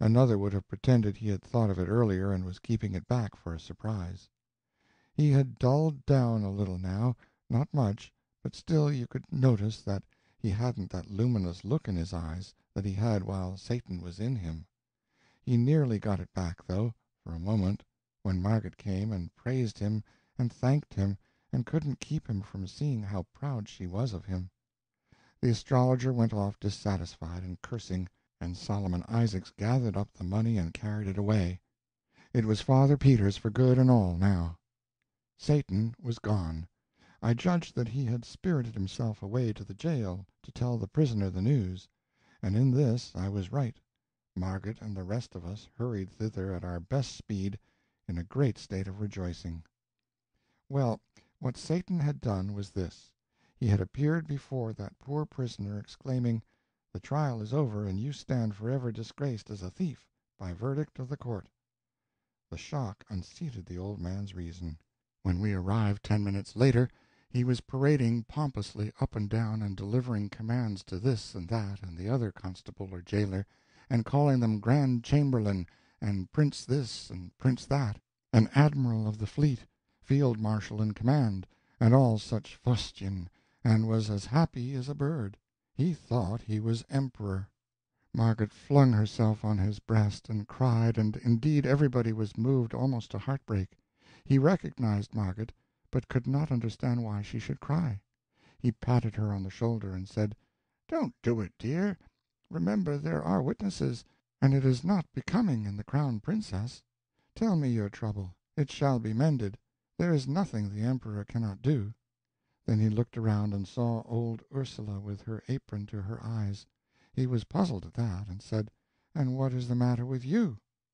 Another would have pretended he had thought of it earlier and was keeping it back for a surprise. He had dulled down a little now, not much, but still you could notice that he hadn't that luminous look in his eyes that he had while Satan was in him. He nearly got it back, though, for a moment, when Margaret came and praised him and thanked him and couldn't keep him from seeing how proud she was of him. The astrologer went off dissatisfied and cursing, and Solomon Isaacs gathered up the money and carried it away. It was Father Peter's for good and all now. Satan was gone. I judged that he had spirited himself away to the jail to tell the prisoner the news, and in this I was right. Margaret and the rest of us hurried thither at our best speed, in a great state of rejoicing. Well, what Satan had done was this. He had appeared before that poor prisoner, exclaiming, "The trial is over, and you stand forever disgraced as a thief, by verdict of the court." The shock unseated the old man's reason. When we arrived 10 minutes later, he was parading pompously up and down and delivering commands to this and that and the other constable or jailer, and calling them Grand Chamberlain, and Prince this and Prince that, and Admiral of the Fleet, Field Marshal in command, and all such fustian, and was as happy as a bird. He thought he was emperor. Margaret flung herself on his breast and cried, and indeed everybody was moved almost to heartbreak. He recognized Margaret, but could not understand why she should cry. He patted her on the shoulder and said, "Don't do it, dear. Remember there are witnesses, and it is not becoming in the Crown Princess. Tell me your trouble. It shall be mended. There is nothing the Emperor cannot do." Then he looked around and saw old Ursula with her apron to her eyes. He was puzzled at that, and said, "And what is the matter with you?"